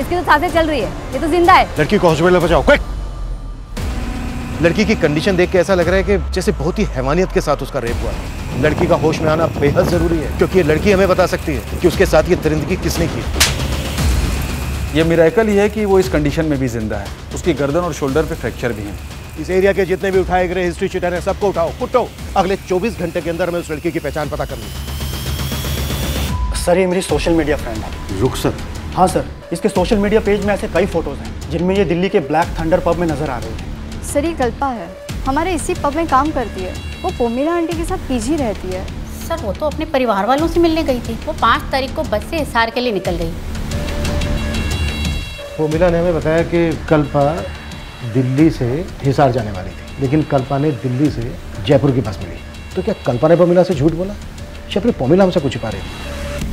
इसकी तो सांसें चल रही है, ये तो जिंदा है। लड़की को हॉस्पिटल पहुंचाओ, क्विक। लड़की की कंडीशन देख के ऐसा लग रहा है कि जैसे बहुत ही हैवानियत के साथ उसका रेप हुआ है। लड़की का होश में आना बेहद जरूरी है, क्योंकि ये लड़की हमें बता सकती है कि उसके साथ ये दरिंदगी किसने की। ये मिरेकल ही है कि वो इस कंडीशन में भी जिंदा है। उसकी गर्दन और शोल्डर पे फ्रैक्चर भी है। इस एरिया के जितने भी उठाए गए हिस्ट्री शीटर हैं, सबको उठाओ, कुटो। अगले 24 घंटे के अंदर हमें उस लड़की की पहचान पता करनी है। सर, ये मेरी सोशल मीडिया फ्रेंड है। रुखसत? हाँ सर, इसके सोशल मीडिया पेज में ऐसे कई फोटोज हैं जिनमें ये दिल्ली के ब्लैक थंडर पब में नजर आ रही है। सर, ये कल्पा है, हमारे इसी पब में काम करती है। वो पोमीला आंटी के साथ पीजी रहती है। सर, वो तो अपने परिवार वालों से मिलने गई थी। वो 5 तारीख को बस से हिसार के लिए निकल गई। पोमीला ने हमें बताया कि कल्पा दिल्ली से हिसार जाने वाली थी, लेकिन कल्पा ने दिल्ली से जयपुर की बस मिली। तो क्या कल्पा ने पोमीला से झूठ बोला या फिर पोमीला हमसे कुछ छिपा रही थी?